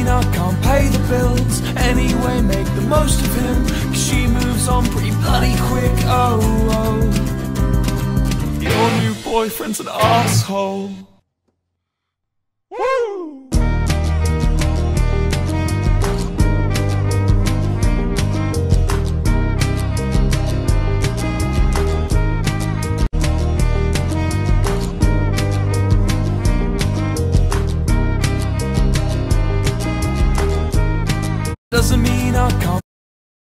mean I can't pay the bills. Anyway, make the most of him, 'cause she moves on pretty bloody quick. Oh, oh, your new boyfriend's an asshole. Woo! Doesn't mean I can't